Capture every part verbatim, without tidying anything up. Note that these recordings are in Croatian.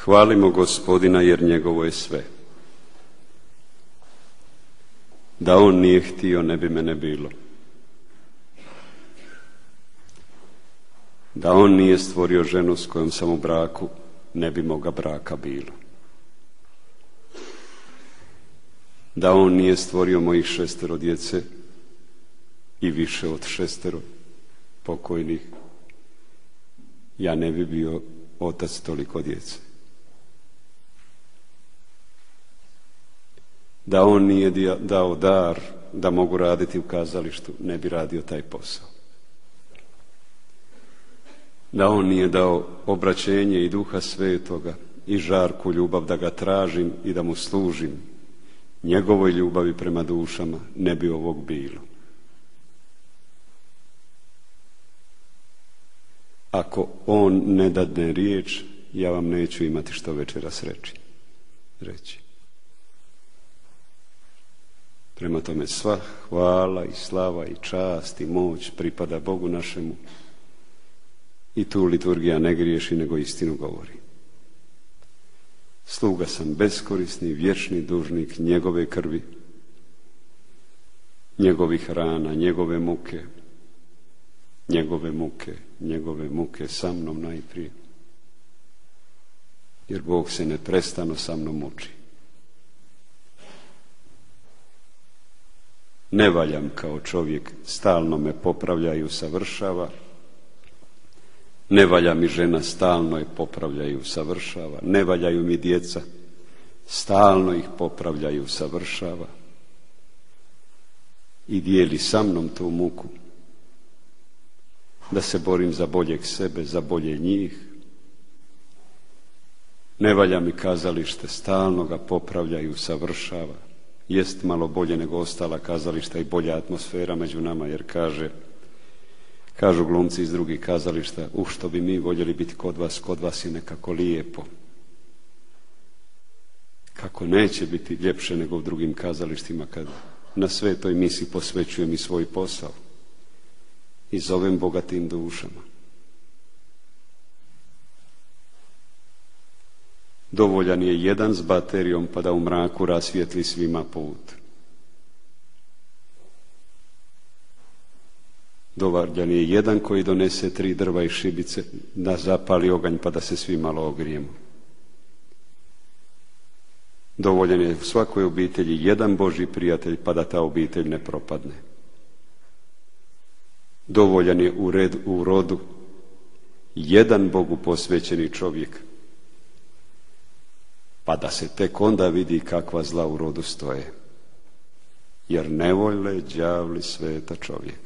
Hvalimo Gospodina jer njegovo je sve. Da on nije htio, ne bi mene bilo. Da on nije stvorio ženu s kojom sam u braku, ne bi moga braka bilo. Da on nije stvorio mojih šestero djece i više od šestero pokojnih, ja ne bi bio otac toliko djece. Da on nije dao dar da mogu raditi u kazalištu, ne bi radio taj posao. Da on nije dao obraćenje i Duha Svetoga i žarku ljubav da ga tražim i da mu služim, njegovoj ljubavi prema dušama, ne bi ovog bilo. Ako on ne dadne riječ, ja vam neću imati što večeras reći. reći. Prema tome sva hvala i slava i čast i moć pripada Bogu našemu i tu liturgija ne griješi nego istinu govori. Sluga sam beskorisni, vječni dužnik njegove krvi, njegovih rana, njegove muke, njegove muke, njegove muke sa mnom najprije. Jer Bog se neprestano sa mnom muči. Ne valjam kao čovjek, stalno me popravlja i usavršava. Ne valja mi žena, stalno je popravlja i usavršava. Ne valjaju mi djeca, stalno ih popravlja i usavršava. I dijeli sa mnom tu muku, da se borim za boljeg sebe, za bolje njih. Ne valja mi kazalište, stalno ga popravlja i usavršava. Jest malo bolje nego ostala kazališta i bolja atmosfera među nama, jer kaže, kažu glumci iz drugih kazališta, u što bi mi voljeli biti kod vas, kod vas je nekako lijepo. Kako neće biti ljepše nego u drugim kazalištima kad na svetoj misi posvećujem i svoj posao i zovem bogatim dušama. Dovoljan je jedan s baterijom pa da u mraku rasvijetli svima put. Dovoljan je jedan koji donese tri drva i šibice da zapali oganj pa da se svi malo ogrijemo. Dovoljan je u svakoj obitelji jedan Božji prijatelj pa da ta obitelj ne propadne. Dovoljan je u, red, u rodu jedan Bogu posvećeni čovjek pa da se tek onda vidi kakva zla u rodu stoje. Jer ne vole đavli sveta čovjeka.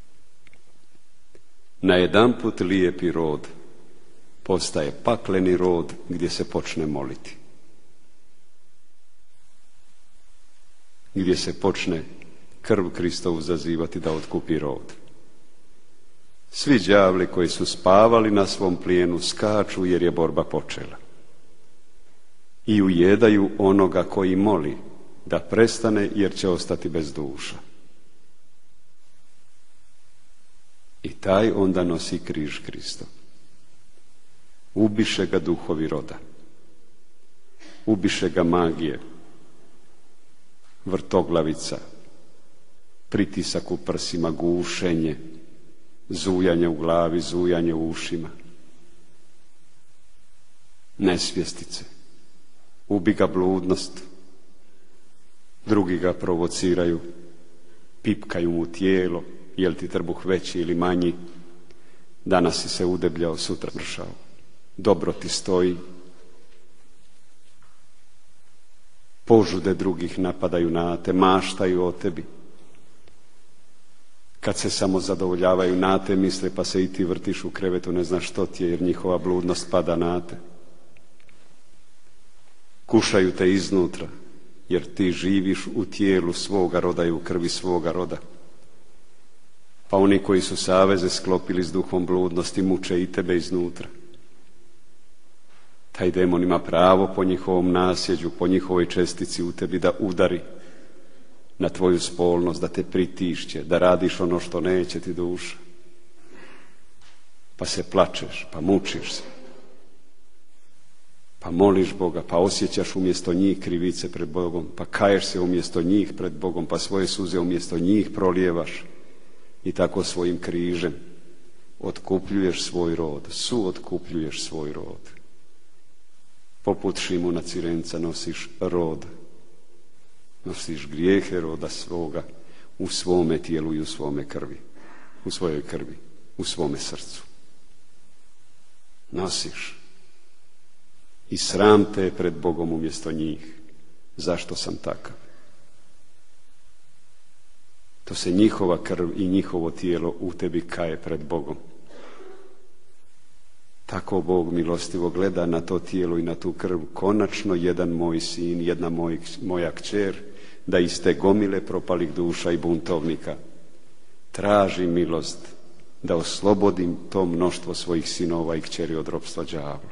Najedanput lijepi rod postaje pakleni rod gdje se počne moliti. Gdje se počne krv Kristovu zazivati da otkupi rod. Svi đavli koji su spavali na svom plijenu skaču jer je borba počela. I ujedaju onoga koji moli da prestane jer će ostati bez duša. I taj onda nosi križ Kristov. Ubiše ga duhovi roda. Ubiše ga magije, vrtoglavica, pritisak u prsima, gušenje, zujanje u glavi, zujanje u ušima, nesvjestice. Ubi ga bludnost, drugi ga provociraju, pipkaju mu tijelo, jel ti trbuh veći ili manji, danas si se udebljao, sutra mršao, dobro ti stoji. Požude drugih napadaju na te, maštaju o tebi. Kad se samo zadovoljavaju na te misle, pa se i ti vrtiš u krevetu, ne znaš što ti je, jer njihova bludnost pada na te. Kušaju te iznutra, jer ti živiš u tijelu svoga roda i u krvi svoga roda. Pa oni koji su saveze sklopili s duhom bludnosti muče i tebe iznutra. Taj demon ima pravo po njihovom nasljeđu, po njihovoj čestici u tebi da udari na tvoju spolnost, da te pritišće, da radiš ono što neće ti duša. Pa se plačeš, pa mučiš se. pa moliš Boga, pa osjećaš umjesto njih krivice pred Bogom, pa kaješ se umjesto njih pred Bogom, pa svoje suze umjesto njih prolijevaš i tako svojim križem otkupljuješ svoj rod, suotkupljuješ svoj rod. Poput Šimuna Cirenca nosiš rod, nosiš grijehe roda svoga u svome tijelu i u svome krvi, u svojoj krvi, u svome srcu. Nosiš. I sram te je pred Bogom umjesto njih. Zašto sam takav? To se njihova krv i njihovo tijelo u tebi kaje pred Bogom. Tako Bog milostivo gleda na to tijelo i na tu krv. Konačno jedan moj sin, jedna moj, moja kćer, da iz te gomile propalih duša i buntovnika traži milost da oslobodim to mnoštvo svojih sinova i kćeri od ropstva đavlu.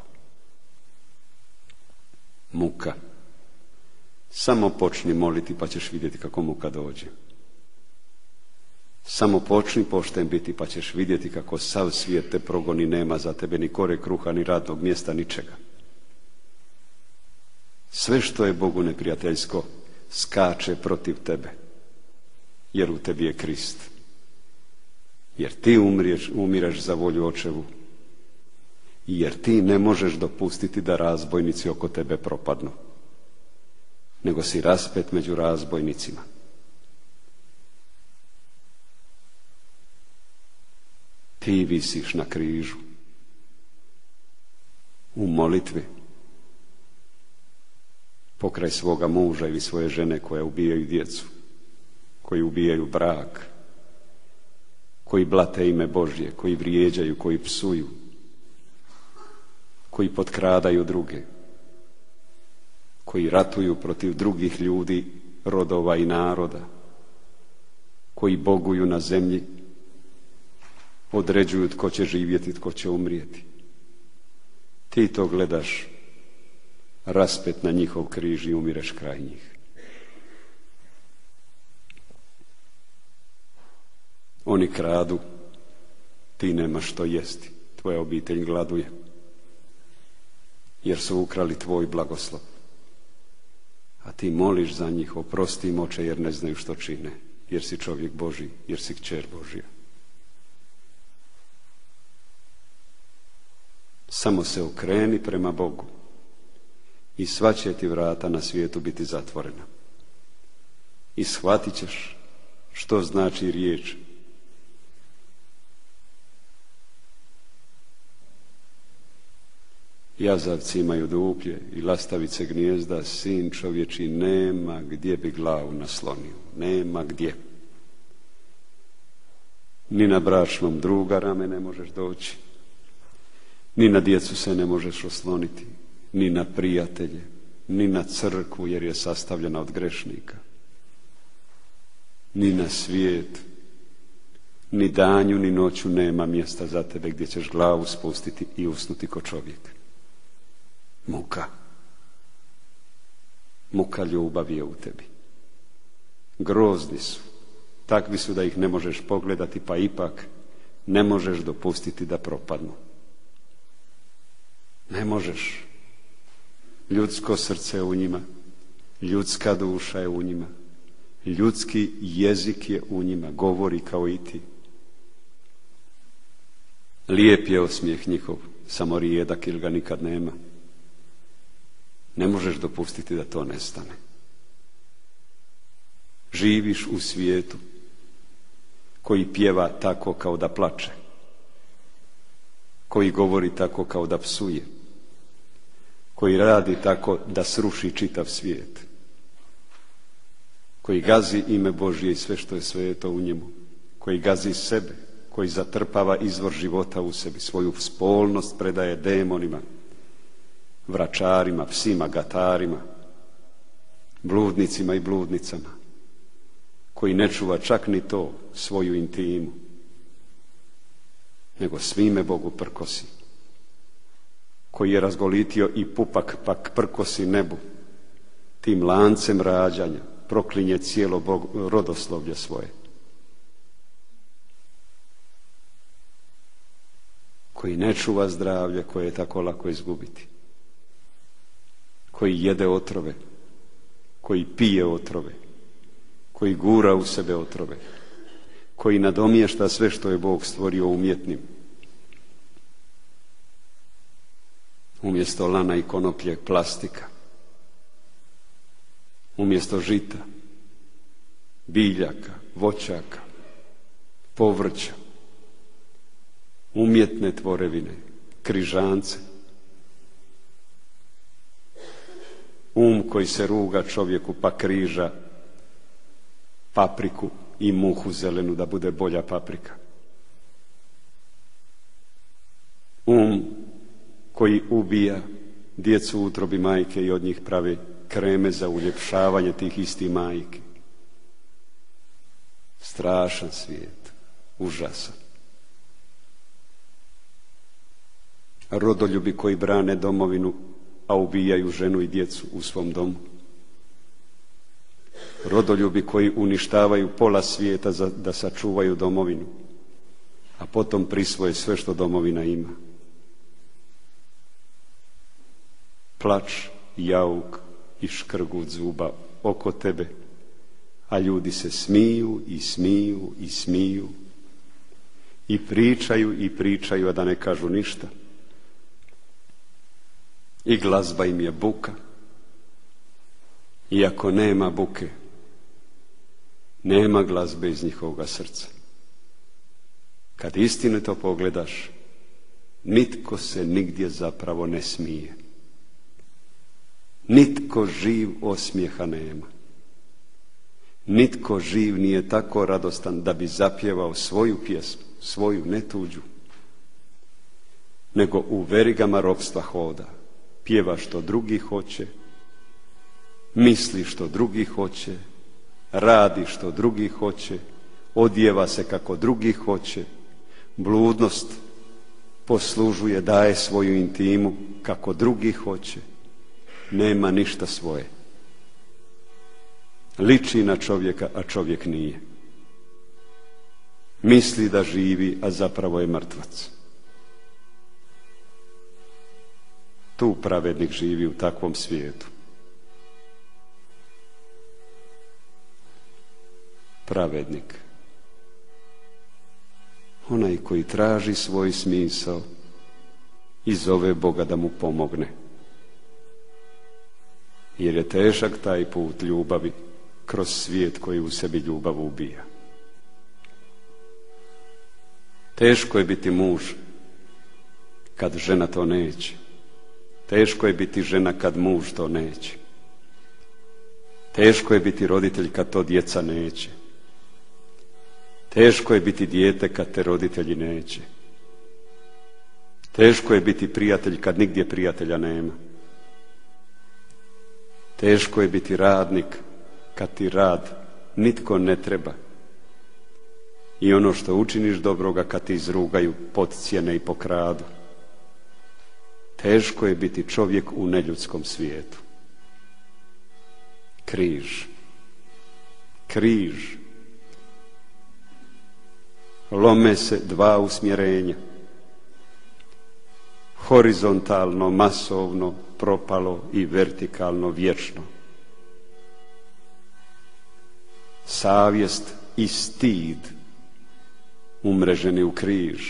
Muka. Samo počni moliti pa ćeš vidjeti kako muka dođe. Samo počni pošten biti pa ćeš vidjeti kako sav svijet te progoni, nema za tebe ni kore kruha, ni radnog mjesta, ničega. Sve što je Bogu neprijateljsko skače protiv tebe, jer u tebi je Krist. Jer ti umriješ, umireš za volju očevu i jer ti ne možeš dopustiti da razbojnici oko tebe propadnu, nego si raspet među razbojnicima. Ti visiš na križu u molitvi pokraj svoga muža ili svoje žene koje ubijaju djecu, koji ubijaju brak, koji blate ime Božje, koji vrijeđaju, koji psuju, koji potkradaju druge, koji ratuju protiv drugih ljudi, rodova i naroda, koji boguju na zemlji, određuju tko će živjeti, tko će umrijeti. Ti to gledaš raspet na njihov križ i umireš kraj njih. Oni kradu, ti nemaš što jesti, tvoja obitelj gladuje, jer su ukrali tvoj blagoslov. A ti moliš za njih, oprosti im oče jer ne znaju što čine, jer si čovjek Božji, jer si kćer Božja. Samo se okreni prema Bogu i sva će ti vrata na svijetu biti zatvorena. I shvatit ćeš što znači riječ jazavci imaju duplje i lastavice gnijezda, sin čovječi nema gdje bi glavu naslonio, nema gdje. Ni na bračnom druga rame ne možeš doći, ni na djecu se ne možeš osloniti, ni na prijatelje, ni na crkvu jer je sastavljena od grešnika, ni na svijet, ni danju ni noću nema mjesta za tebe gdje ćeš glavu spustiti i usnuti ko čovjek. Muka. Muka ljubavi je u tebi. Grozni su. Takvi su da ih ne možeš pogledati, pa ipak ne možeš dopustiti da propadnu. Ne možeš. Ljudsko srce je u njima, ljudska duša je u njima, ljudski jezik je u njima, govori kao i ti. Lijep je osmijeh njihov, samo rijedak ili ga nikad nema. Ne možeš dopustiti da to nestane. Živiš u svijetu koji pjeva tako kao da plače, koji govori tako kao da psuje, koji radi tako da sruši čitav svijet, koji gazi ime Božje i sve što je sveto u njemu, koji gazi sebe, koji zatrpava izvor života u sebi, svoju spolnost predaje demonima, vračarima, psima, gatarima, bludnicima i bludnicama, koji ne čuva čak ni to, svoju intimu, nego svime Bogu prkosi, koji je razgolitio i pupak pak prkosi nebu, tim lancem rađanja proklinje cijelo Bog, rodoslovlje svoje, koji ne čuva zdravlje koje je tako lako izgubiti, koji jede otrove, koji pije otrove, koji gura u sebe otrove, koji nadomješta sve što je Bog stvorio umjetnim. Umjesto lana i konoplje plastika, umjesto žita, biljaka, voćaka, povrća, umjetne tvorevine, križance. Um koji se ruga čovjeku pa križa papriku i muhu zelenu da bude bolja paprika. Um koji ubija djecu u utrobi majke i od njih pravi kreme za uljepšavanje tih istih majke. Strašan svijet, užasan. Rodoljubi koji brane domovinu, a ubijaju ženu i djecu u svom domu. Rodoljubi koji uništavaju pola svijeta za, da sačuvaju domovinu, a potom prisvoje sve što domovina ima. Plač, jauk i škrgut zuba oko tebe, a ljudi se smiju i smiju i smiju i pričaju i pričaju, a da ne kažu ništa. I glazba im je buka. Iako nema buke, nema glazbe iz njihovoga srca. Kad istinito pogledaš, nitko se nigdje zapravo ne smije. Nitko živ osmijeha nema. Nitko živ nije tako radostan da bi zapjevao svoju pjesmu, svoju, ne tuđu, nego u verigama ropstva hoda. Pjeva što drugi hoće, misli što drugi hoće, radi što drugi hoće, odjeva se kako drugi hoće, bludnost poslužuje, daje svoju intimu kako drugi hoće, nema ništa svoje. Liči na čovjeka, a čovjek nije. Misli da živi, a zapravo je mrtvac. Tu pravednik živi u takvom svijetu. Pravednik. Onaj koji traži svoj smisao i zove Boga da mu pomogne. Jer je težak taj put ljubavi kroz svijet koji u sebi ljubav ubija. Teško je biti muž kad žena to neće. Teško je biti žena kad muž to neće. Teško je biti roditelj kad to djeca neće. Teško je biti dijete kad te roditelji neće. Teško je biti prijatelj kad nigdje prijatelja nema. Teško je biti radnik kad ti rad nitko ne treba. I ono što učiniš dobroga kad ti izrugaju, podcijene i pokradu. Teško je biti čovjek u neljudskom svijetu. Križ. Križ. Lome se dva usmjerenja. Horizontalno, masovno, propalo i vertikalno, vječno. Savjest i stid umreženi u križ.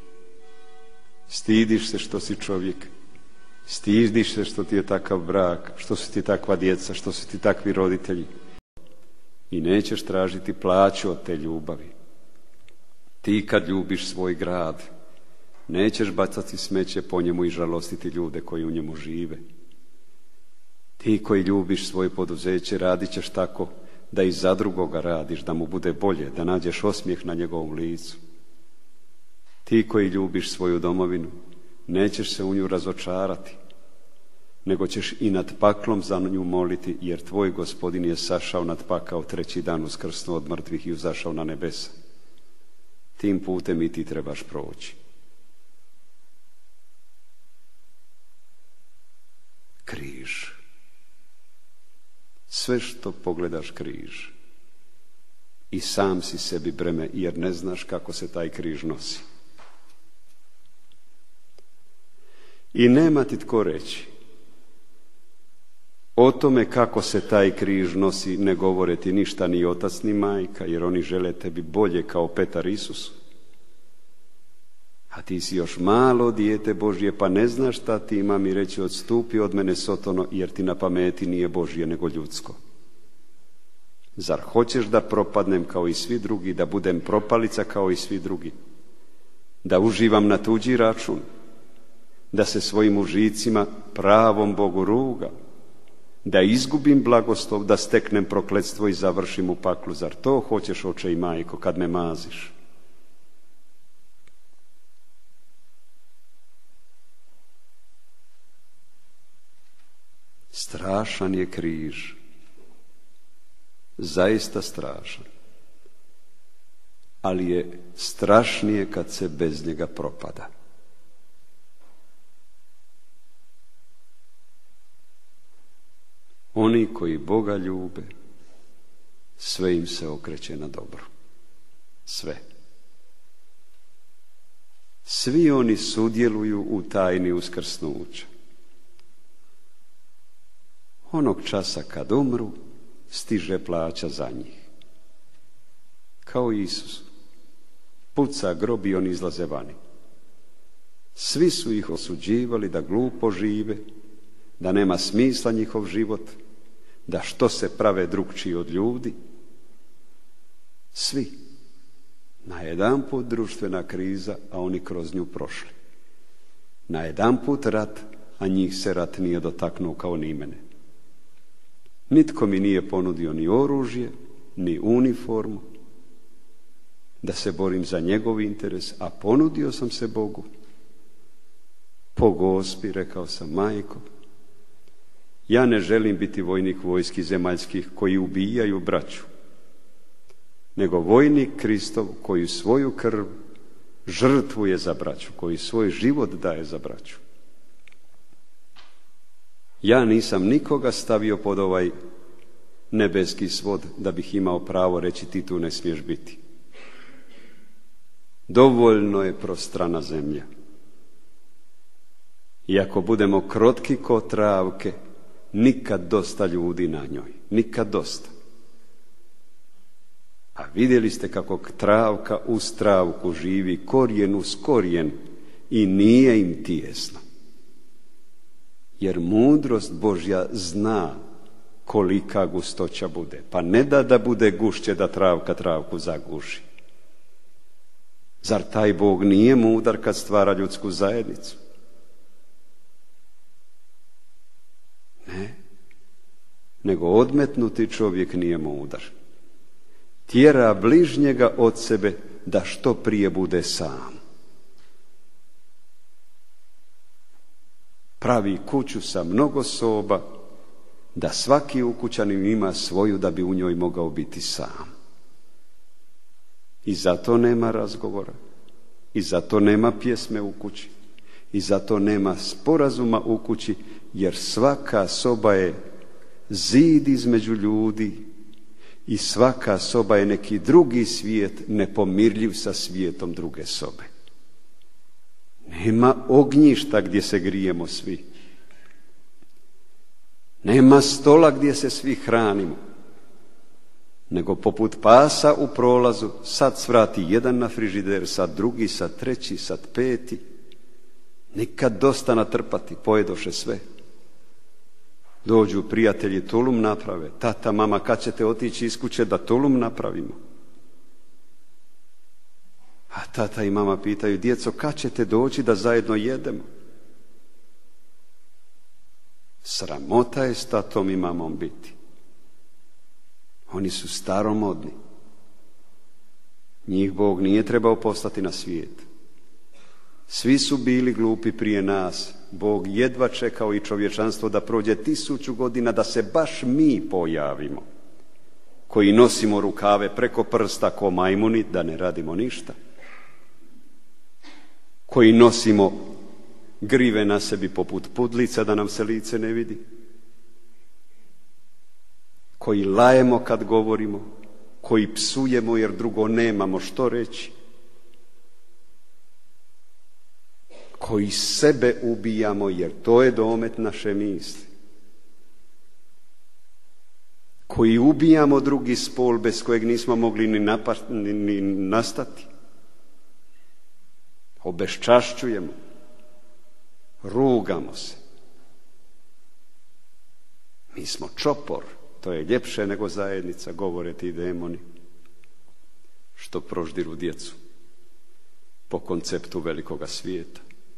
Stidiš se što si čovjek. Stidiš se što ti je takav brak, što su ti takva djeca, što su ti takvi roditelji. I nećeš tražiti plaću od te ljubavi. Ti kad ljubiš svoj grad, nećeš bacati smeće po njemu i žalostiti ljude koji u njemu žive. Ti koji ljubiš svoje poduzeće, radit ćeš tako da i za drugoga radiš, da mu bude bolje, da nađeš osmijeh na njegovom licu. Ti koji ljubiš svoju domovinu, nećeš se u nju razočarati, nego ćeš i nad paklom za nju moliti, jer tvoj Gospodin je sašao nad pakao treći dan uskrsnuo od mrtvih i uzašao na nebesa. Tim putem i ti trebaš proći. Križ. Sve što pogledaš križ. I sam si sebi breme, jer ne znaš kako se taj križ nosi. I nema ti tko reći O tome kako se taj križ nosi ne govore ti ništa ni otac ni majka, jer oni žele tebi bolje kao Petar Isusu. A ti si još malo dijete Božje, pa ne znaš šta ti ima mi reći, odstupi od mene Sotono, jer ti na pameti nije Božje nego ljudsko. Zar hoćeš da propadnem kao i svi drugi, da budem propalica kao i svi drugi, da uživam na tuđi račun, da se svojim užicima pravom Bogu ruga, da izgubim blagoslov, da steknem prokletstvo i završim u paklu? Zar to hoćeš, oče i majko, kad me maziš? Strašan je križ, zaista strašan, ali je strašnije kad se bez njega propada. Oni koji Boga ljube, sve im se okreće na dobro. Sve. Svi oni sudjeluju u tajni uskrsnuća. Onog časa kad umru, stiže plaća za njih. Kao Isus. Puca grob i oni izlaze vani. Svi su ih osuđivali da glupo žive, da nema smisla njihov život, da što se prave drukčiji od ljudi. Svi. Najedanput društvena kriza, a oni kroz nju prošli. Najedanput rat, a njih se rat nije dotaknuo kao ni mene. Nitko mi nije ponudio ni oružje, ni uniformu, da se borim za njegov interes, a ponudio sam se Bogu. Po Gospi, rekao sam, majko, ja ne želim biti vojnik vojski zemaljskih koji ubijaju braću, nego vojnik Kristov koji svoju krv žrtvuje za braću, koji svoj život daje za braću. Ja nisam nikoga stavio pod ovaj nebeski svod da bih imao pravo reći ti tu ne smiješ biti. Dovoljno je prostrana zemlja. I ako budemo krotki ko travke, nikad dosta ljudi na njoj. Nikad dosta. A vidjeli ste kako travka uz travku živi, korijen uz korijen, i nije im tijesno. Jer mudrost Božja zna kolika gustoća bude. Pa ne da da bude gušće da travka travku zaguši. Zar taj Bog nije mudar kad stvara ljudsku zajednicu? Ne. Nego odmetnuti čovjek nije mudar. Tjera bližnjega od sebe da što prije bude sam. Pravi kuću sa mnogo soba, da svaki ukućanin ima svoju da bi u njoj mogao biti sam. I zato nema razgovora, i zato nema pjesme u kući, i zato nema sporazuma u kući, jer svaka soba je zid između ljudi i svaka soba je neki drugi svijet, nepomirljiv sa svijetom druge sobe. Nema ognjišta gdje se grijemo svi. Nema stola gdje se svi hranimo. Nego poput pasa u prolazu, sad svrati jedan na frižider, sad drugi, sad treći, sad peti. Nikad dosta natrpati, pojedoše sve. Dođu prijatelji, tulum naprave. Tata, mama, kad ćete otići iz kuće da tulum napravimo? A tata i mama pitaju, djeco, kad ćete doći da zajedno jedemo? Sramota je s tatom i mamom biti. Oni su staromodni. Njih Bog nije trebao poslati na svijet. Svi su bili glupi prije nas. Bog jedva čekao i čovječanstvo da prođe tisuću godina da se baš mi pojavimo, koji nosimo rukave preko prsta ko majmuni, da ne radimo ništa, koji nosimo grive na sebi poput pudlica da nam se lice ne vidi, koji lajemo kad govorimo, koji psujemo jer drugo nemamo što reći, koji sebe ubijamo jer to je domet naše misli. koji ubijamo drugi spol bez kojeg nismo mogli ni, napast, ni, ni nastati. Obeščašćujemo, rugamo se. Mi smo čopor, to je ljepše nego zajednica, govore ti demoni, što proždiru djecu po konceptu velikoga svijeta.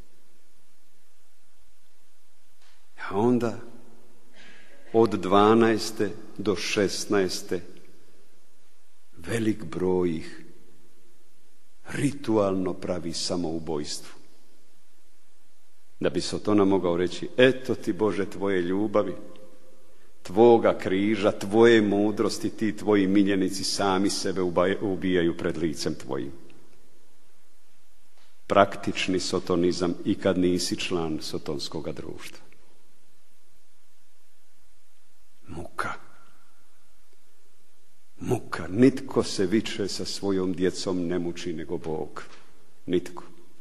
A onda od dvanaeste do šesnaeste velik broj ih ritualno pravi samoubojstvo. Da bi Sotona mogao reći, eto ti Bože tvoje ljubavi, tvoga križa, tvoje mudrosti, ti tvoji miljenici sami sebe ubijaju pred licem tvojim. Praktični sotonizam i kad nisi član sotonskoga društva. Muka. Muka. Nitko se više sa svojom djecom ne muči nego Bog. Nitko.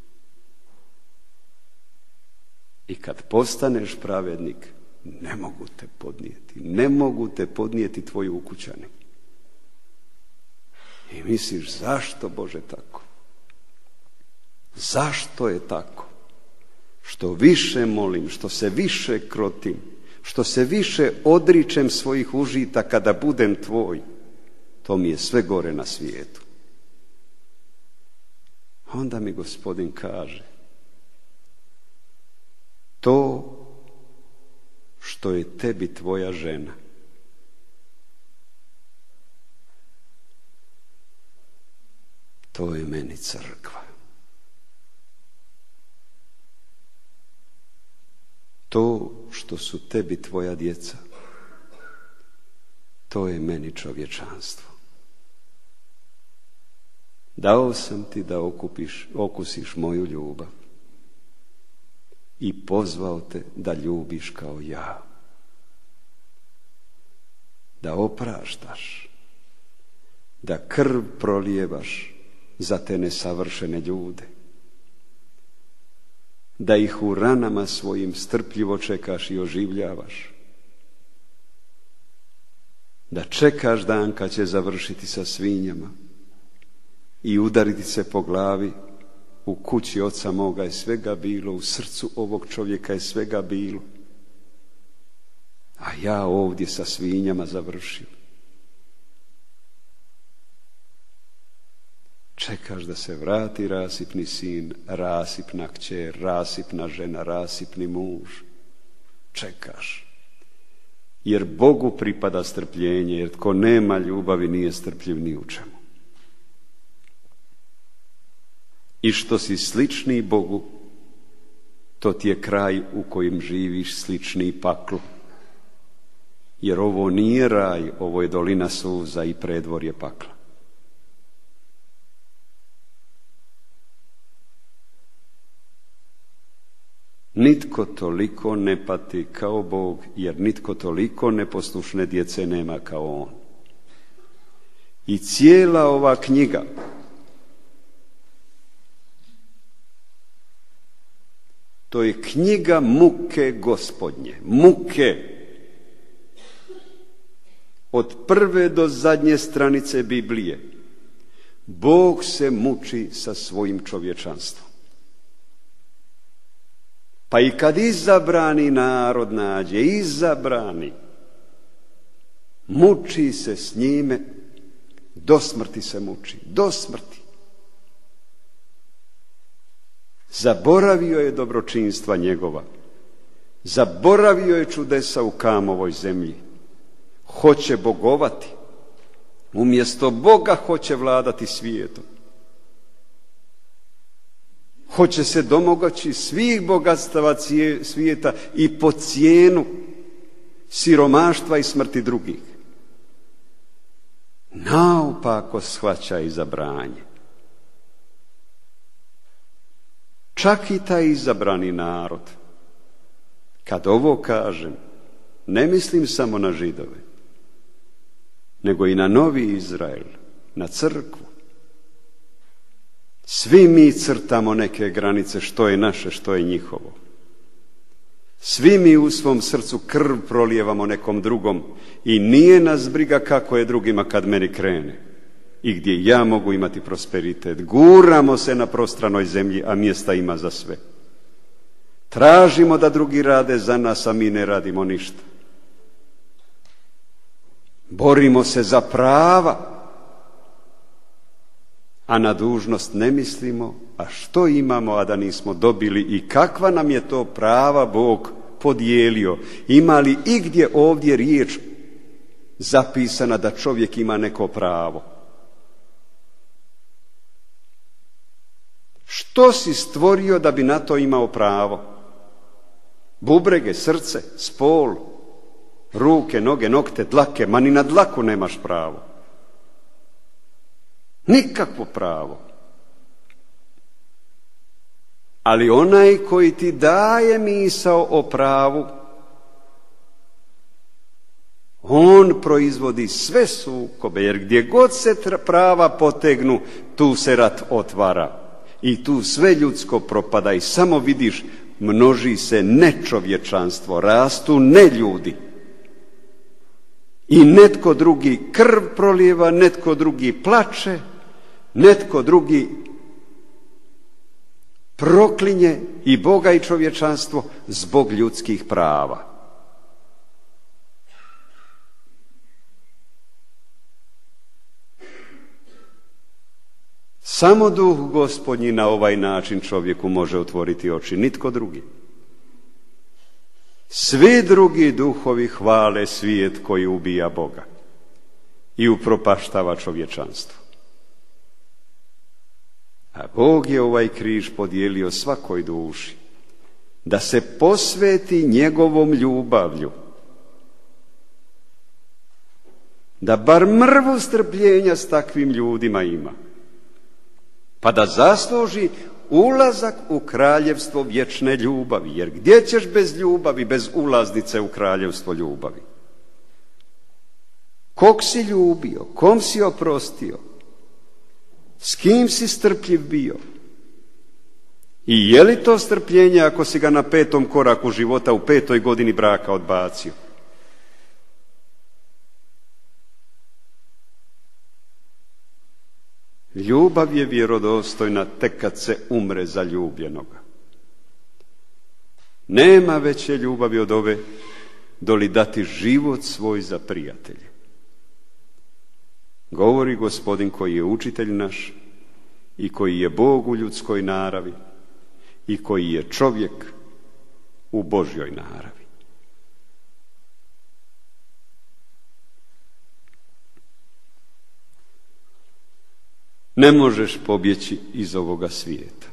I kad postaneš pravednik, ne mogu te podnijeti. Ne mogu te podnijeti tvoji ukućani. I misliš, zašto Bože tako? Zašto je tako? Što više molim, što se više krotim, što se više odričem svojih užitaka da budem tvoj, to mi je sve gore na svijetu. Onda mi Gospodin kaže, to što je tebi tvoja žena, to je meni crkva. To što su tebi tvoja djeca, to je meni čovječanstvo. Dao sam ti da okupiš, okusiš moju ljubav i pozvao te da ljubiš kao ja. Da opraštaš, da krv prolijevaš za te nesavršene ljude. Da ih u ranama svojim strpljivo čekaš i oživljavaš. Da čekaš dan kad će završiti sa svinjama i udariti se po glavi. U kući oca moga je svega bilo, u srcu ovog čovjeka je svega bilo, a ja ovdje sa svinjama završim. Čekaš da se vrati rasipni sin, rasipna kćer, rasipna žena, rasipni muž. Čekaš. Jer Bogu pripada strpljenje, jer tko nema ljubavi nije strpljiv ni u čemu. I što si slični Bogu, to ti je kraj u kojem živiš slični paklu. Jer ovo nije raj, ovo je dolina suza i predvorje pakla. Nitko toliko ne pati kao Bog, jer nitko toliko neposlušne djece nema kao On. I cijela ova knjiga to je knjiga muke Gospodnje, muke. Od prve do zadnje stranice Biblije Bog se muči sa svojim čovječanstvom. Pa i kad izabrani narod nađe, izabrani, muči se s njime, do smrti se muči, do smrti. Zaboravio je dobročinstva njegova, zaboravio je čudesa u Kamovoj zemlji, hoće bogovati, umjesto Boga hoće vladati svijetom. Hoće se domogaći svih bogatstava svijeta i po cijenu siromaštva i smrti drugih. Naopako shvaća izabranje. Čak i taj izabrani narod, kad ovo kažem, ne mislim samo na Židove, nego i na novi Izrael, na crkvu. Svi mi crtamo neke granice što je naše, što je njihovo. Svi mi u svom srcu krv prolijevamo nekom drugom i nije nas briga kako je drugima kad meni krene i gdje ja mogu imati prosperitet. Guramo se na prostranoj zemlji, a mjesta ima za sve. Tražimo da drugi rade za nas, a mi ne radimo ništa. Borimo se za prava, a na dužnost ne mislimo, a što imamo, a da nismo dobili i kakva nam je to prava Bog podijelio. Ima li igdje ovdje riječ zapisana da čovjek ima neko pravo? Što si stvorio da bi na to imao pravo? Bubrege, srce, spol, ruke, noge, nokte, dlake, ma ni na dlaku nemaš pravo. Nikakvo pravo. Ali onaj koji ti daje misao o pravu, on proizvodi sve sukobe, jer gdje god se prava potegnu, tu se rat otvara i tu sve ljudsko propada i samo vidiš, množi se nečovječanstvo, rastu neljudi. I netko drugi krv prolijeva, netko drugi plače, netko drugi proklinje i Boga i čovječanstvo zbog ljudskih prava. Samo duh Gospodnji na ovaj način čovjeku može otvoriti oči, nitko drugi. Svi drugi duhovi hvale svijet koji ubija Boga i upropaštava čovječanstvo. A Bog je ovaj križ podijelio svakoj duši da se posveti njegovom ljubavlju, da bar mrvu strpljenja s takvim ljudima ima, pa da zasluži ulazak u kraljevstvo vječne ljubavi. Jer gdje ćeš bez ljubavi, bez ulaznice u kraljevstvo ljubavi? Kog si ljubio, kom si oprostio, s kim si strpljiv bio? I je li to strpljenje ako si ga na petom koraku života u petoj godini braka odbacio? Ljubav je vjerodostojna tek kad se umre za ljubljenoga. Nema veće ljubavi od ove, doli dati život svoj za prijatelje. Govori Gospodin koji je učitelj naš i koji je Bog u ljudskoj naravi i koji je čovjek u Božjoj naravi. Ne možeš pobjeći iz ovoga svijeta.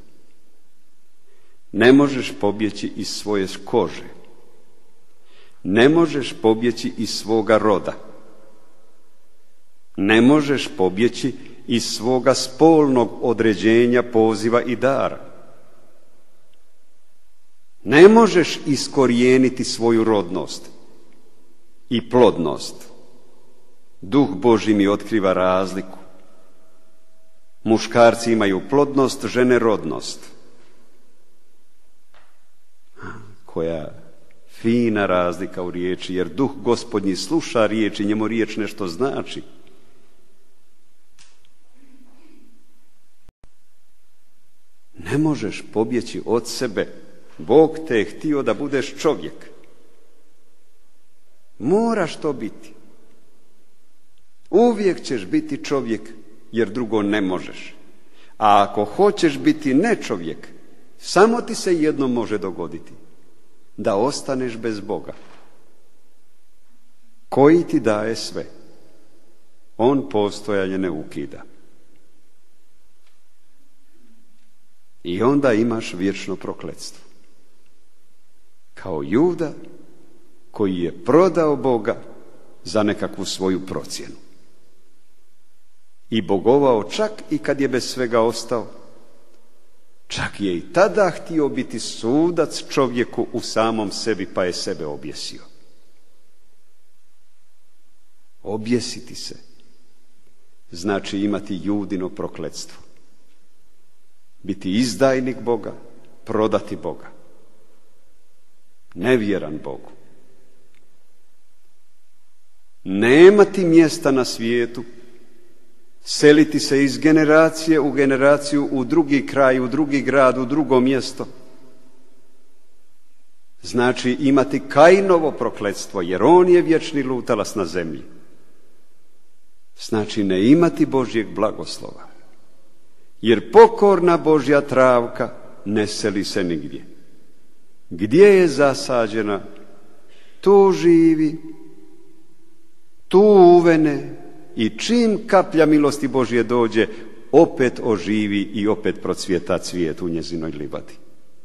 Ne možeš pobjeći iz svoje kože. Ne možeš pobjeći iz svoga roda. Ne možeš pobjeći iz svoga spolnog određenja, poziva i dara. Ne možeš iskorijeniti svoju rodnost i plodnost. Duh Božji mi otkriva razliku. Muškarci imaju plodnost, žene rodnost. Koja fina razlika u riječi, jer duh Gospodnji sluša riječi, njemu riječ nešto znači. Ne možeš pobjeći od sebe. Bog te je htio da budeš čovjek. Moraš to biti. Uvijek ćeš biti čovjek, jer drugo ne možeš. A ako hoćeš biti ne čovjek, samo ti se jedno može dogoditi. Da ostaneš bez Boga, koji ti daje sve. On postojanje ne ukida. I onda imaš vječno prokletstvo. Kao Juda koji je prodao Boga za nekakvu svoju procjenu. I bogovao čak i kad je bez svega ostao. Čak je i tada htio biti sudac čovjeku u samom sebi, pa je sebe objesio. Objesiti se znači imati Judino prokletstvo. Biti izdajnik Boga, prodati Boga. nevjeran Bogu. Nema ti mjesta na svijetu, seliti se iz generacije u generaciju, u drugi kraj, u drugi grad, u drugo mjesto. Znači imati Kainovo prokletstvo, jer on je vječni lutalas na zemlji. Znači ne imati Božjeg blagoslova, jer pokorna Božja travka ne seli se nigdje. Gdje je zasađena, tu živi, tu uvene i čim kaplja milosti Božje dođe, opet oživi i opet procvjeta cvijet u njezinoj livadi.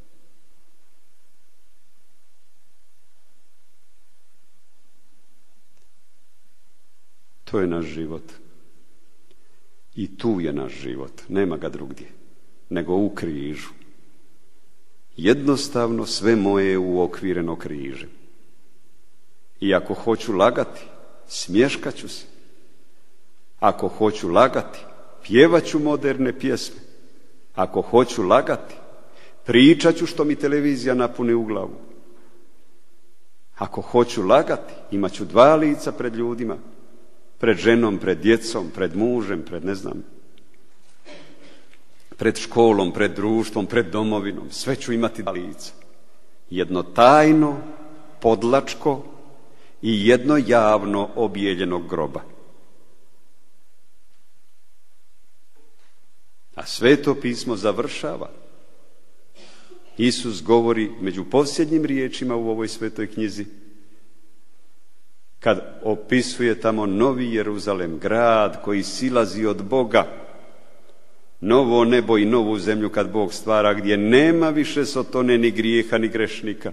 To je naš život. I tu je naš život. Nema ga drugdje, nego u križu. Jednostavno sve moje je uokvireno križem. I ako hoću lagati, smješkat ću se. Ako hoću lagati, pjevat ću moderne pjesme. Ako hoću lagati, pričat ću što mi televizija napuni u glavu. Ako hoću lagati, imat ću dva lica pred ljudima. Pred ženom, pred djecom, pred mužem, pred ne znam, pred školom, pred društvom, pred domovinom. Sve ću imati dva lica. Jedno tajno, podlačko i jedno javno objeljenog groba. A Sveto pismo završava. Isus govori među posljednjim riječima u ovoj svetoj knjizi, kad opisuje tamo Novi Jeruzalem, grad koji silazi od Boga, novo nebo i novu zemlju kad Bog stvara, gdje nema više sotone, ni grijeha, ni grešnika.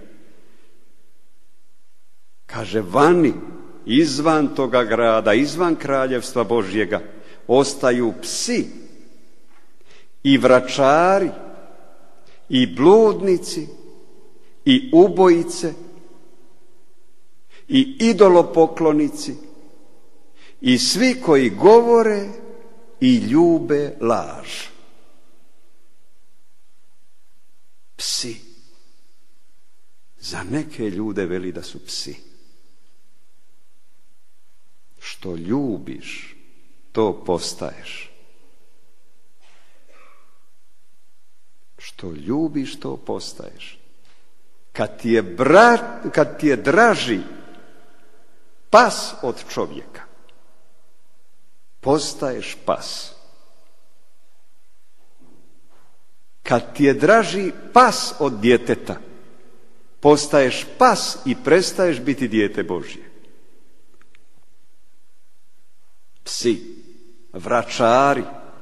Kaže, vani, izvan toga grada, izvan kraljevstva Božjega, ostaju psi i vračari i bludnici i ubojice i idolopoklonici i svi koji govore i ljube laž. Psi. Za neke ljude veli da su psi. Što ljubiš, to postaješ. Što ljubiš, to postaješ. Kad ti je, bra, kad ti je draži pas od čovjeka, postaješ pas. Kad ti je draži pas od djeteta, postaješ pas i prestaješ biti dijete Božje. Psi, vračari,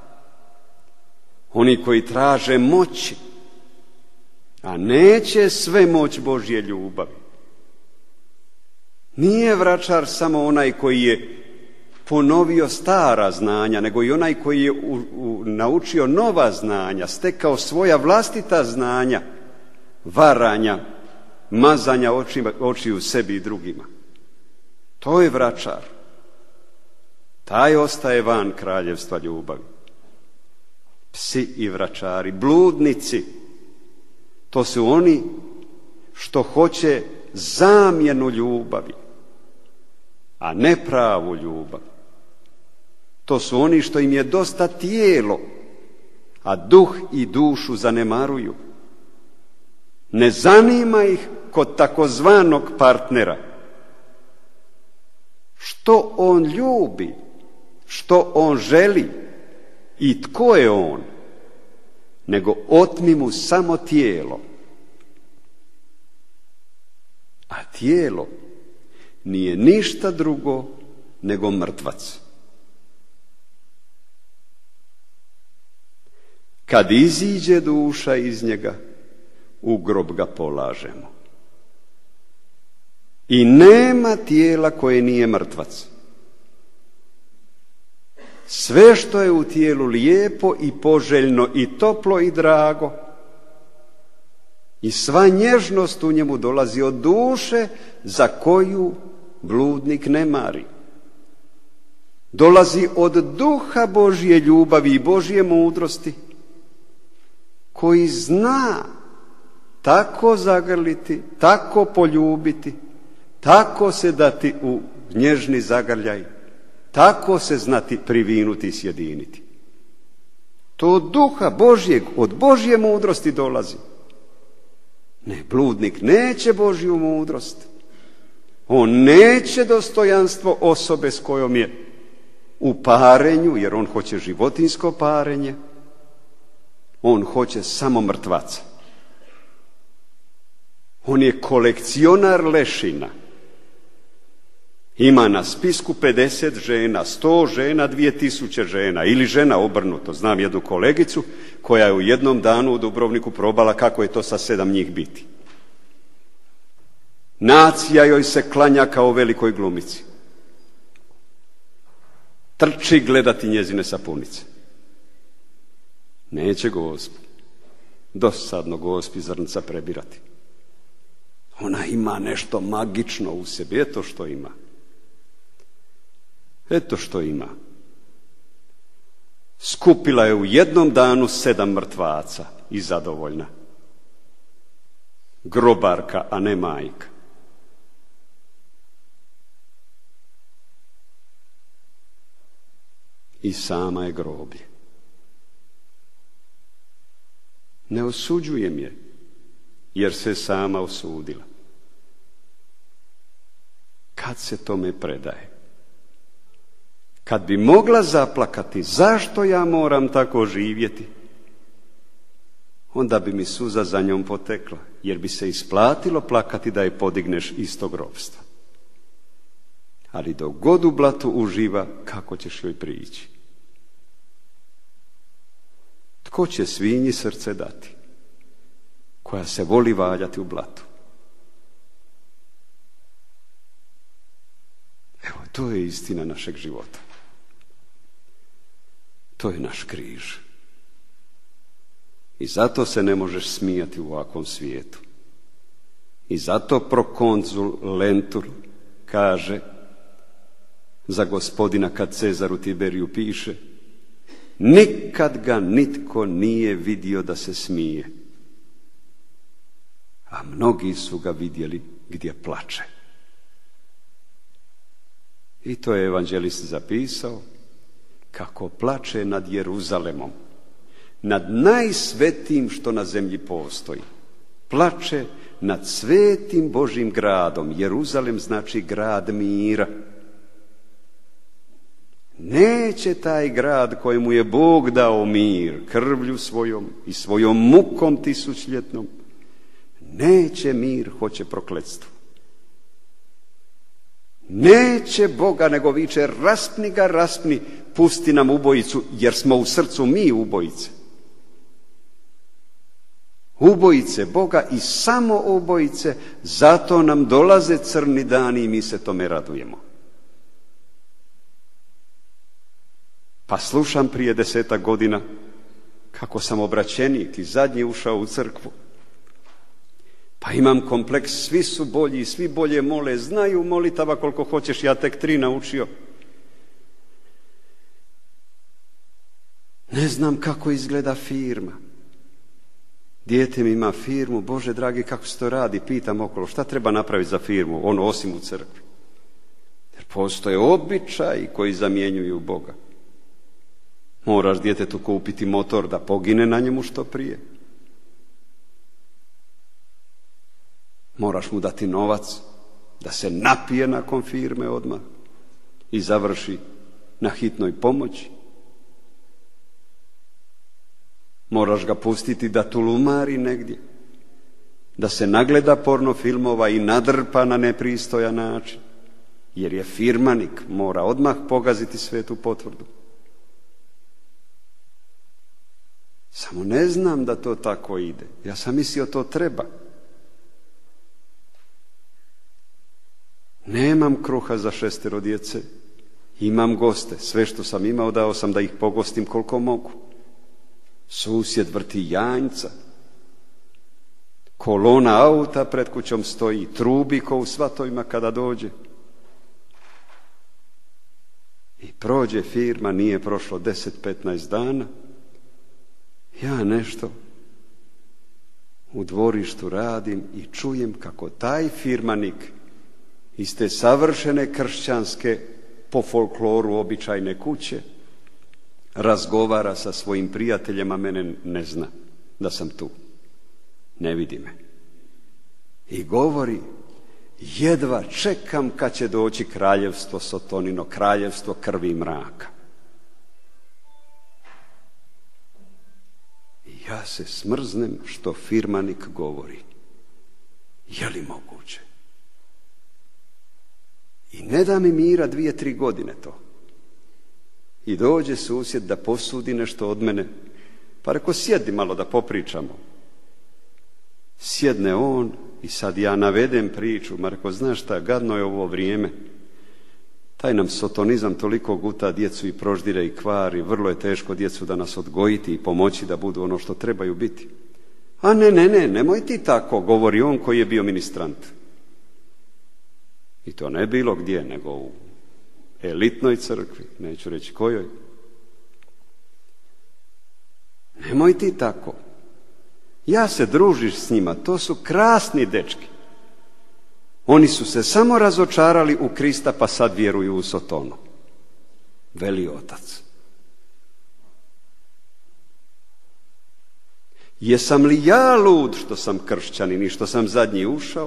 oni koji traže moći, a neće sve moć Božje ljubavi. Nije vračar samo onaj koji je ponovio stara znanja, nego i onaj koji je u, u, naučio nova znanja, stekao svoja vlastita znanja, varanja, mazanja oči, očiju sebi i drugima. To je vračar. Taj ostaje van kraljevstva ljubavi. Psi i vračari, bludnici, to su oni što hoće zamjenu ljubavi, a ne pravu ljubav. To su oni što im je dosta tijelo, a duh i dušu zanemaruju. Ne zanima ih kod takozvanog partnera što on ljubi, što on želi i tko je on, nego otmi mu samo tijelo. A tijelo nije ništa drugo nego mrtvac. Kad iziđe duša iz njega, u grob ga polažemo. I nema tijela koje nije mrtvac. Sve što je u tijelu lijepo i poželjno i toplo i drago, i sva nježnost u njemu dolazi od duše za koju bludnik ne mari. Dolazi od duha Božje ljubavi i Božje mudrosti, koji zna tako zagrliti, tako poljubiti, tako se dati u nježni zagrljaj, tako se znati privinuti i sjediniti. To od duha Božjeg, od Božje mudrosti dolazi. Ne, bludnik neće Božju mudrost. On neće dostojanstvo osobe s kojom je u parenju, jer on hoće životinjsko parenje. On hoće samo mrtvaca. On je kolekcionar lešina. Ima na spisku pedeset žena, sto žena, dvije tisuće žena. Ili žena obrnuto. Znam jednu kolegicu koja je u jednom danu u Dubrovniku probala kako je to sa sedam njih biti. Nacija joj se klanja kao velikoj glumici. Trči gledati njezine sapunice. Neće Gospu, dosadno Gospi zrnca prebirati. Ona ima nešto magično u sebi, eto što ima. Eto što ima. Skupila je u jednom danu sedam mrtvaca i zadovoljna. Grobarka, a ne majka. I sama je groblje. Ne osuđujem je, jer se sama osudila. Kad se tome predaje? Kad bi mogla zaplakati, zašto ja moram tako živjeti? Onda bi mi suza za njom potekla, jer bi se isplatilo plakati da je podigneš iz tog ropstva. Ali dok god u blatu uživa, kako ćeš joj prići? Tko će svinji srce dati, koja se voli valjati u blatu? Evo, to je istina našeg života. To je naš križ. I zato se ne možeš smijati u ovakvom svijetu. I zato prokonzul Lentur kaže za gospodina kad Cezaru Tiberiju piše: nikad ga nitko nije vidio da se smije, a mnogi su ga vidjeli gdje plače. I to je evanđelist zapisao, kako plače nad Jeruzalemom, nad najsvetijim što na zemlji postoji. Plače nad svetim Božjim gradom. Jeruzalem znači grad mira. Neće taj grad kojemu je Bog dao mir krvlju svojom i svojom mukom tisućljetnom, neće mir, hoće prokletstvo. Neće Boga, nego viče raspni ga, raspni, pusti nam ubojicu, jer smo u srcu mi ubojice. Ubojice Boga i samo ubojice, zato nam dolaze crni dani i mi se tome radujemo. Pa slušam prije desetak godina kako sam obraćenik i zadnji ušao u crkvu. Pa imam kompleks, svi su bolji, svi bolje mole, znaju molitava koliko hoćeš, ja tek tri naučio. Ne znam kako izgleda firma. Dijete mi ima firmu, Bože dragi, kako se to radi? Pitam okolo, šta treba napraviti za firmu, ono osim u crkvi? Jer postoje običaji koji zamjenjuju Boga. Moraš djetetu kupiti motor da pogine na njemu što prije. Moraš mu dati novac da se napije nakon firme odmah i završi na hitnoj pomoći. Moraš ga pustiti da tulumari negdje, da se nagleda porno filmova i nadrpa na nepristojan način, jer je firmanik, mora odmah pogaziti svetu potvrdu. Samo ne znam da to tako ide. Ja sam mislio to treba. Nemam kruha za šestero djece, imam goste, sve što sam imao dao sam da ih pogostim koliko mogu. Susjed vrti janjca, kolona auta pred kućom stoji, trubi ko u svatovima kada dođe. I prođe firma, nije prošlo deset petnaest dana, ja nešto u dvorištu radim i čujem kako taj firmanik iz te savršene kršćanske, po folkloru običajne kuće, razgovara sa svojim prijateljima, mene ne zna da sam tu. Ne vidi me. I govori, jedva čekam kad će doći kraljevstvo Sotonino, kraljevstvo krvi i mraka. I ja se smrznem što firmanik govori. Je li moguće? I ne da mi mira dvije, tri godine to. I dođe susjed da posudi nešto od mene, pa reko, sjedi malo da popričamo. Sjedne on i sad ja navedem priču, ma reko, znaš šta, gadno je ovo vrijeme. Taj nam sotonizam toliko guta djecu i proždire i kvari, vrlo je teško djecu da nas odgojiti i pomoći da budu ono što trebaju biti. A ne, ne, ne, nemoj ti tako, govori on koji je bio ministrant. I to ne bilo gdje, nego u elitnoj crkvi, neću reći kojoj. Nemoj ti tako. Ja se družiš s njima, to su krasni dečki. Oni su se samo razočarali u Krista pa sad vjeruju u Sotonu. Veli otac. Jesam li ja lud što sam kršćanin i što sam zadnji ušao?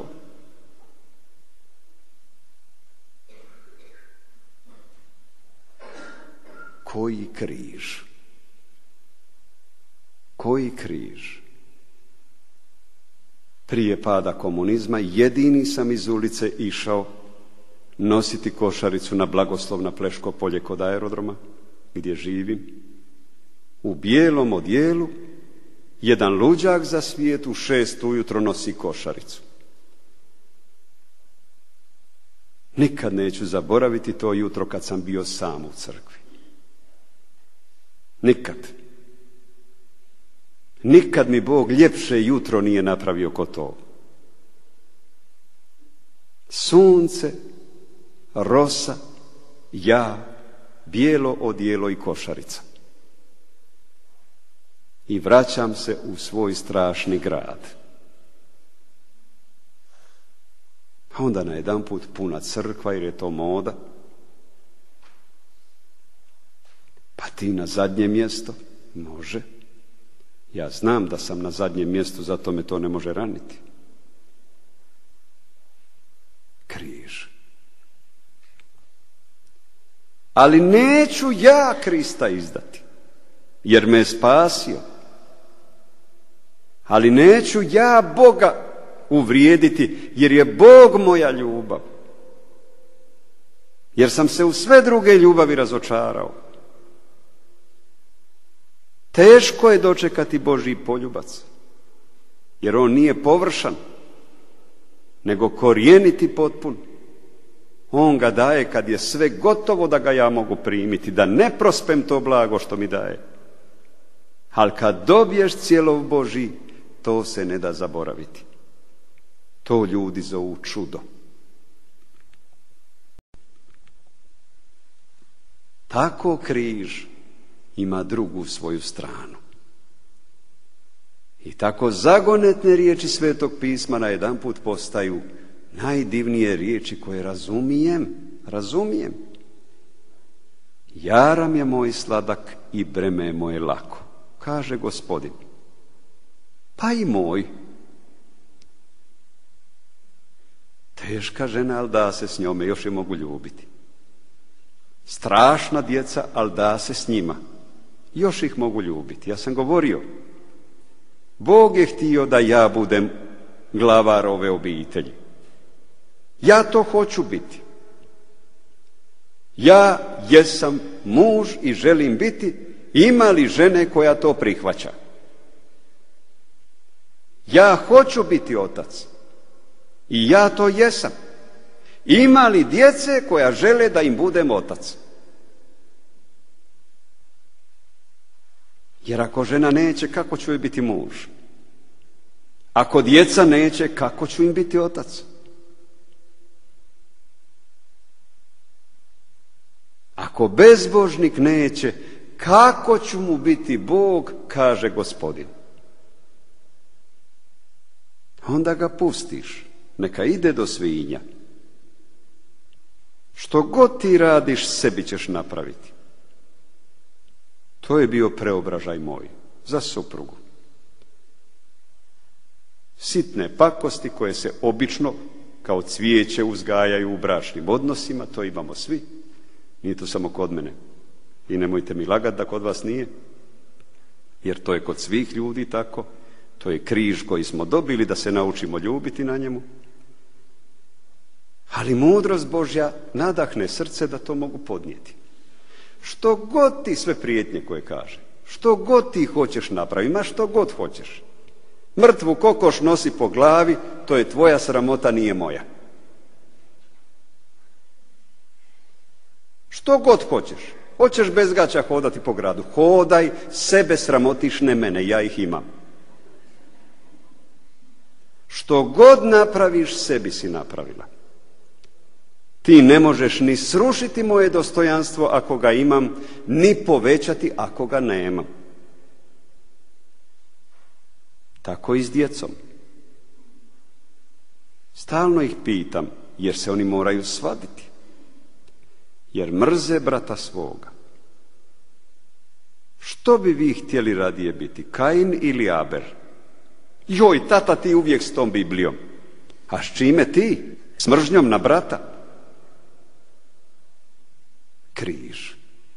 Koji križ? Koji križ? Prije pada komunizma jedini sam iz ulice išao nositi košaricu na blagoslov na Pleško polje kod aerodroma gdje živim. U bijelom odjelu jedan luđak za svijet u šest ujutro nosi košaricu. Nikad neću zaboraviti to jutro kad sam bio sam u crkvi. Nikad. Nikad mi Bog ljepše jutro nije napravio ko to. Sunce, rosa, ja, bijelo odijelo i košarica. I vraćam se u svoj strašni grad. A onda najedanput puna crkva jer je to moda. Pa ti na zadnje mjesto? Može. Ja znam da sam na zadnjem mjestu, zato me to ne može raniti. Križ. Ali neću ja Krista izdati, jer me je spasio. Ali neću ja Boga uvrijediti, jer je Bog moja ljubav. Jer sam se u sve druge ljubavi razočarao. Teško je dočekati Božji poljubac, jer on nije površan, nego korijeniti potpun. On ga daje kad je sve gotovo da ga ja mogu primiti, da ne prospem to blago što mi daje. Ali kad dobiješ cijelov Božji, to se ne da zaboraviti. To ljudi zovu čudo. Tako križ ima drugu svoju stranu. I tako zagonetne riječi Svetog pisma najedanput postaju najdivnije riječi koje razumijem, razumijem. Jaram je moj sladak i breme je moje lako, kaže Gospodin. Pa i moj. Teška žena, ali da se s njome, još je mogu ljubiti. Strašna djeca, ali da se s njima. Još ih mogu ljubiti. Ja sam govorio, Bog je htio da ja budem glavar ove obitelji. Ja to hoću biti. Ja jesam muž i želim biti. Ima li žene koja to prihvaća? Ja hoću biti otac. I ja to jesam. Ima li djece koja žele da im budem otac? Jer ako žena neće, kako ću joj biti muž? Ako djeca neće, kako ću im biti otac? Ako bezbožnik neće, kako ću mu biti Bog, kaže Gospodin. onda ga pustiš. Neka ide do svinja. Što god ti radiš, sebi ćeš napraviti. To je bio preobražaj moj za suprugu. Sitne pakosti koje se obično kao cvijeće uzgajaju u bračnim odnosima, to imamo svi. Nije to samo kod mene. I nemojte mi lagati da kod vas nije. Jer to je kod svih ljudi tako. To je križ koji smo dobili da se naučimo ljubiti na njemu. Ali mudrost Božja nadahne srce da to mogu podnijeti. Što god ti sve prijetnje koje kaže, što god ti hoćeš napraviti, ma što god hoćeš. Mrtvu kokoš nosi po glavi, to je tvoja sramota, nije moja. Što god hoćeš. Hoćeš bez gaća hodati po gradu, hodaj, sebe sramotiš, ne mene, ja ih imam. Što god napraviš, sebi si napravila. Ti ne možeš ni srušiti moje dostojanstvo ako ga imam, ni povećati ako ga nemam. Tako i s djecom. Stalno ih pitam, jer se oni moraju svaditi. Jer mrze brata svoga. Što bi vi htjeli radije biti, Kain ili Abel? Joj, tata, ti uvijek s tom Biblijom. A s čime ti? S mržnjom na brata? Križ.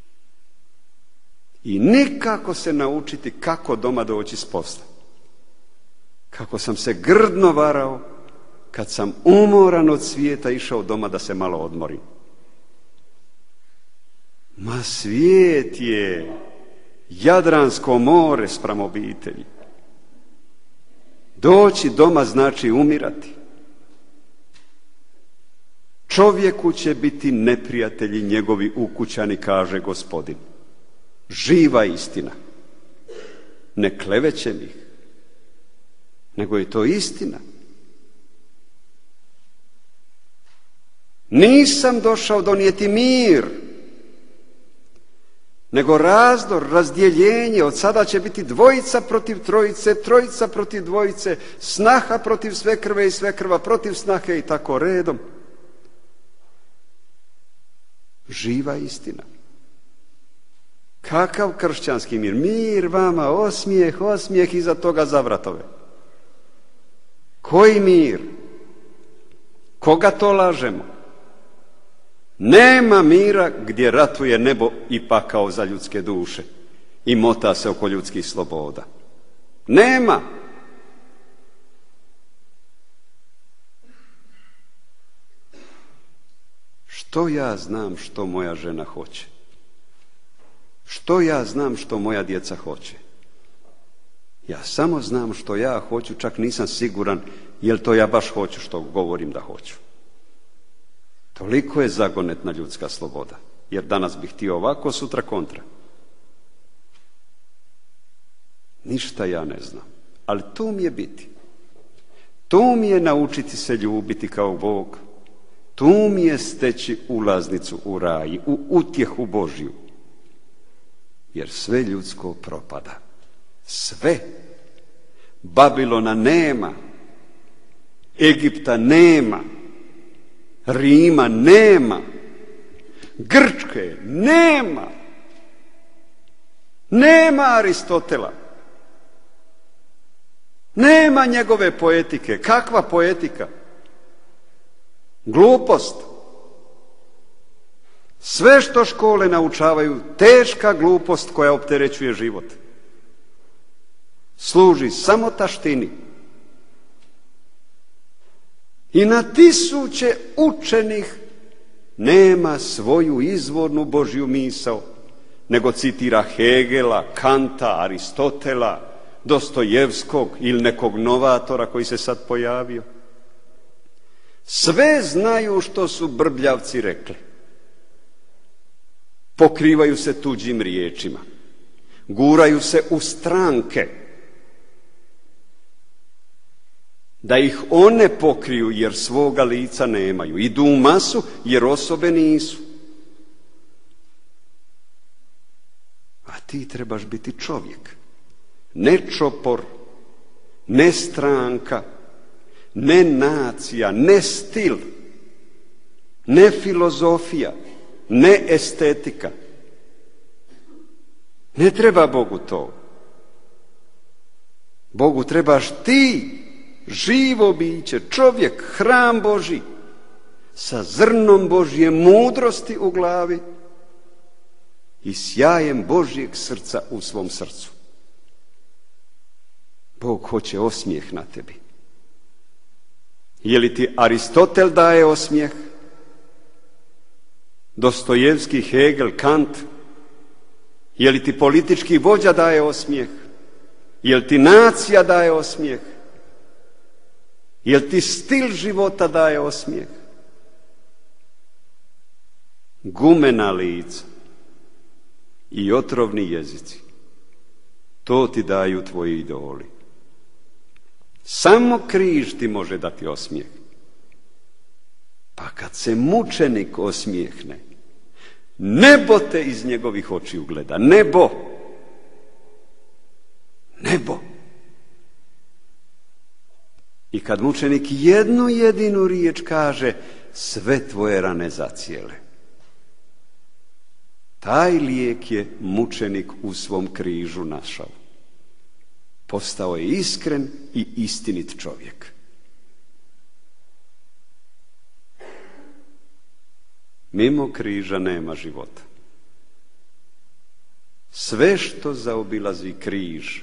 I nikako se naučiti kako doma doći s posla. Kako sam se grdno varao kad sam umoran od svijeta išao doma da se malo odmorim. Ma svijet je Jadransko more spram obitelji. Doći doma znači umirati. Čovjeku će biti neprijatelji njegovi ukućani, kaže Gospodin. Živa istina. Ne klevećem ih, nego je to istina. Nisam došao donijeti mir, nego razdor, razdjeljenje. Od sada će biti dvojica protiv trojice, trojica protiv dvojice, snaha protiv svekrve i svekrva protiv snahe i tako redom. Živa istina. Kakav kršćanski mir? Mir vama, osmijeh, osmijeh, iza toga za vratove. Koji mir? Koga to lažemo? Nema mira gdje ratuje nebo i pakao za ljudske duše i mota se oko ljudskih sloboda. Nema. Što ja znam što moja žena hoće? Što ja znam što moja djeca hoće? Ja samo znam što ja hoću, čak nisam siguran jel to ja baš hoću što govorim da hoću. Toliko je zagonetna ljudska sloboda, jer danas bih htio ovako, sutra kontra. Ništa ja ne znam, ali to mi je biti. To mi je naučiti se ljubiti kao Bog. Tu mi je steći ulaznicu u raj, u utjehu Božju. Jer sve ljudsko propada. Sve. Babilona nema. Egipta nema. Rima nema. Grčke nema. Nema Aristotela. Nema njegove poetike. Kakva poetika? Glupost. Sve što škole naučavaju, teška glupost koja opterećuje život. Služi samo taštini. I na tisuće učenih nema svoju izvornu Božju misao, nego citira Hegela, Kanta, Aristotela, Dostojevskog ili nekog novatora koji se sad pojavio. Sve znaju što su brbljavci rekli. Pokrivaju se tuđim riječima. Guraju se u stranke. Da ih one pokriju jer svoga lica nemaju. Idu u masu jer osobe nisu. A ti trebaš biti čovjek. Ne čopor, ne stranka, ne nacija, ne stil, ne filozofija, ne estetika. Ne treba Bogu to. Bogu trebaš ti, živo biće, čovjek, hram Božji, sa zrnom Božje mudrosti u glavi i sjajem Božjeg srca u svom srcu. Bog hoće osmijeh na tebi. Je li ti Aristotel daje osmijeh? Dostojevski, Hegel, Kant? Je li ti politički vođa daje osmijeh? Je li ti nacija daje osmijeh? Je li ti stil života daje osmijeh? Gumena lica i otrovni jezici, to ti daju tvoji idoli. Samo križ ti može dati osmijeh. Pa kad se mučenik osmijehne, nebo te iz njegovih očiju gleda. Nebo. Nebo. I kad mučenik jednu jedinu riječ kaže, sve tvoje rane zacijele. Taj lijek je mučenik u svom križu našao. Postao je iskren i istinit čovjek. Mimo križa nema života. Sve što zaobilazi križ,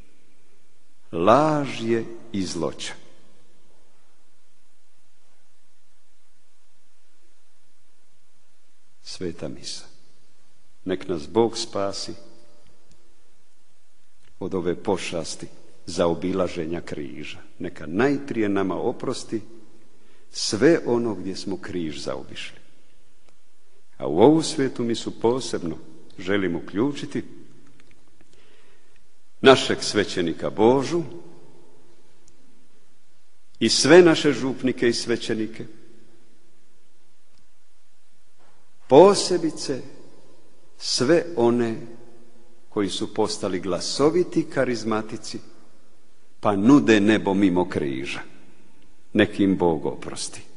laž je i zloća. Sveta misa. Nek nas Bog spasi od ove pošasti zaobilaženja križa. Neka najprije nama oprosti sve ono gdje smo križ zaobišli. A u ovu svetu misu posebno želim uključiti našeg svećenika Božu i sve naše župnike i svećenike, posebice sve one koji su postali glasoviti karizmatici, pa nude nebo mimo križa. Nek im Bog oprosti.